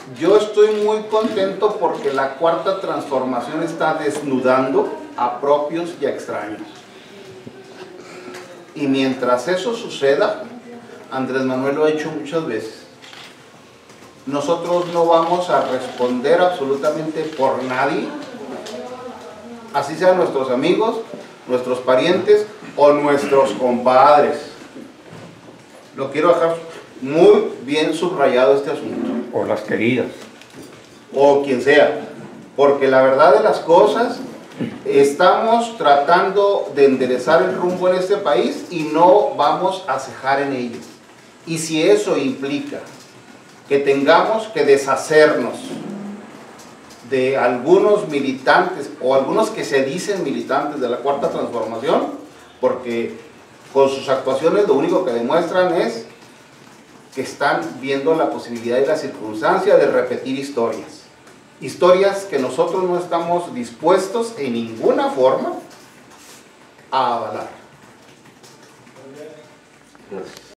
Yo estoy muy contento porque la Cuarta Transformación está desnudando a propios y a extraños. Y mientras eso suceda, Andrés Manuel lo ha hecho muchas veces, nosotros no vamos a responder absolutamente por nadie, así sean nuestros amigos, nuestros parientes o nuestros compadres. Lo quiero dejar muy bien subrayado este asunto. O las queridas. O quien sea. Porque la verdad de las cosas, estamos tratando de enderezar el rumbo en este país y no vamos a cejar en ello. Y si eso implica que tengamos que deshacernos de algunos militantes o algunos que se dicen militantes de la Cuarta Transformación, porque con sus actuaciones lo único que demuestran es que están viendo la posibilidad y la circunstancia de repetir historias que nosotros no estamos dispuestos en ninguna forma a avalar. Gracias.